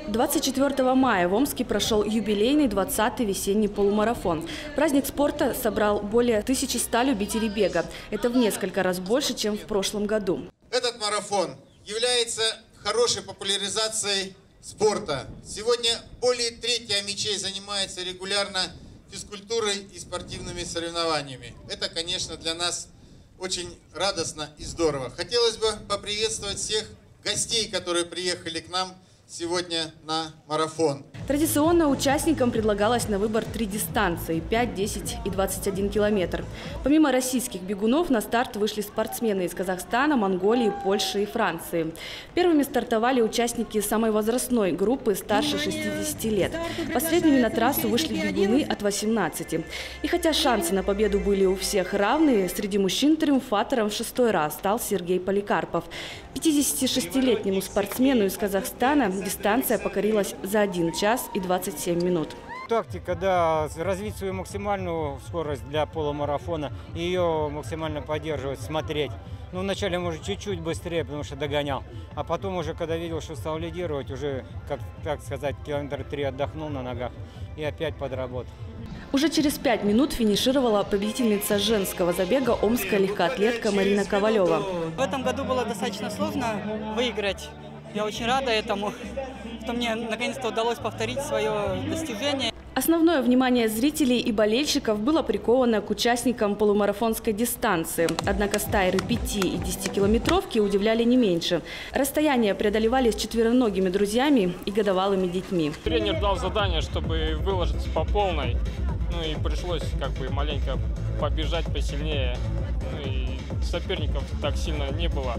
24 мая в Омске прошел юбилейный 20-й весенний полумарафон. Праздник спорта собрал более 1100 любителей бега. Это в несколько раз больше, чем в прошлом году. Этот марафон является хорошей популяризацией спорта. Сегодня более трети омичей занимается регулярно физкультурой и спортивными соревнованиями. Это, конечно, для нас очень радостно и здорово. Хотелось бы поприветствовать всех гостей, которые приехали к нам сегодня на марафон. Традиционно участникам предлагалось на выбор 3 дистанции – 5, 10 и 21 километр. Помимо российских бегунов на старт вышли спортсмены из Казахстана, Монголии, Польши и Франции. Первыми стартовали участники самой возрастной группы старше 60 лет. Последними на трассу вышли бегуны от 18. И хотя шансы на победу были у всех равные, среди мужчин триумфатором в 6-й раз стал Сергей Поликарпов. 56-летнему спортсмену из Казахстана дистанция покорилась за 1 час и 27 минут. Тактика, да, развить свою максимальную скорость для полумарафона и ее максимально поддерживать, смотреть. Ну, вначале, может, чуть-чуть быстрее, потому что догонял. А потом уже, когда видел, что стал лидировать, уже, как сказать, километр 3 отдохнул на ногах и опять подработал. Уже через 5 минут финишировала победительница женского забега омская легкоатлетка Марина Ковалева. В этом году было достаточно сложно выиграть. Я очень рада этому, что мне наконец-то удалось повторить свое достижение. Основное внимание зрителей и болельщиков было приковано к участникам полумарафонской дистанции. Однако стайры 5 и 10-километровки удивляли не меньше. Расстояние преодолевали с четвероногими друзьями и годовалыми детьми. Тренер дал задание, чтобы выложиться по полной. Ну и пришлось маленько побежать посильнее. Ну и соперников так сильно не было.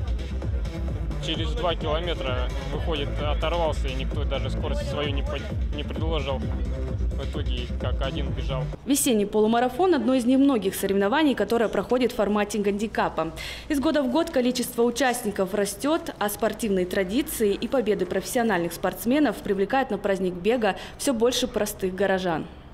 Через 2 километра, выходит, оторвался, и никто даже скорость свою не предложил. В итоге как один бежал. Весенний полумарафон – одно из немногих соревнований, которое проходит в формате гандикапа. Из года в год количество участников растет, а спортивные традиции и победы профессиональных спортсменов привлекают на праздник бега все больше простых горожан.